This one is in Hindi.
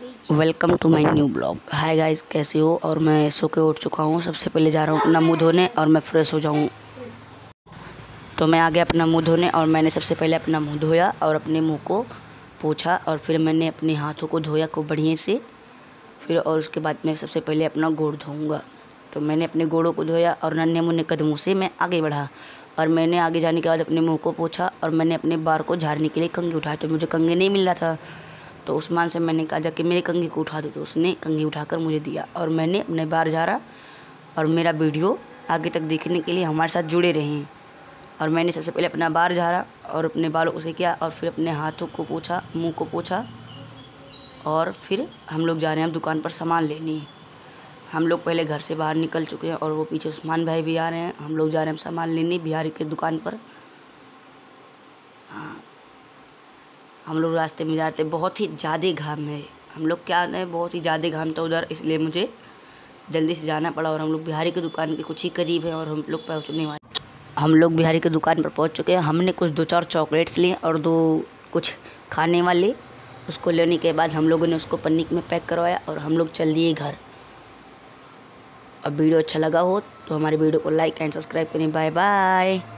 Welcome to my new blog. Hi guys, कैसे हो? और मैं सो के उठ चुका हूँ। सबसे पहले जा रहा हूँ अपना मुँह धोने और मैं फ्रेश हो जाऊँ। तो मैं आ गया अपना मुँह धोने और मैंने सबसे पहले अपना मुँह धोया और अपने मुँह को पोंछा और फिर मैंने अपने हाथों को धोया खूब बढ़िया से। फिर और उसके बाद मैं सबसे पहले अपना गोड़ धोऊँगा। तो मैंने अपने गोड़ों को धोया और नन्हे मुन्ने कदमों से मैं आगे बढ़ा और मैंने आगे जाने के बाद अपने मुँह को पोंछा और मैंने अपने बाल को झाड़ने के लिए कंघी उठाया। तो मुझे कंघी नहीं मिल रहा था, तो उस्मान से मैंने कहा जाके मेरे कंघी को उठा दो। तो उसने कंघी उठाकर मुझे दिया और मैंने अपने बाल झाड़ा। और मेरा वीडियो आगे तक देखने के लिए हमारे साथ जुड़े रहें। और मैंने सबसे पहले अपना बाल झाड़ा और अपने बालों से किया और फिर अपने हाथों को पोंछा, मुंह को पोंछा। और फिर हम लोग जा रहे हैं दुकान पर सामान लेने। हम लोग पहले घर से बाहर निकल चुके हैं और वो पीछे उस्मान भाई भी आ रहे हैं। हम लोग जा रहे हैं सामान लेने बिहारी के दुकान पर। हाँ, हम लोग रास्ते में जा रहे थे, बहुत ही ज़्यादा घाम है। हम लोग क्या है, बहुत ही ज़्यादा घाम था उधर, इसलिए मुझे जल्दी से जाना पड़ा। और हम लोग बिहारी की दुकान के कुछ ही करीब है और हम लोग पहुँचने वाले। हम लोग बिहारी की दुकान पर पहुँच चुके हैं। हमने कुछ 2-4 चॉकलेट्स लिए और 2 कुछ खाने वाले। उसको लेने के बाद हम लोगों ने उसको पन्नी में पैक करवाया और हम लोग चल दिए घर। अब वीडियो अच्छा लगा हो तो हमारे वीडियो को लाइक एंड सब्सक्राइब करें। Bye bye.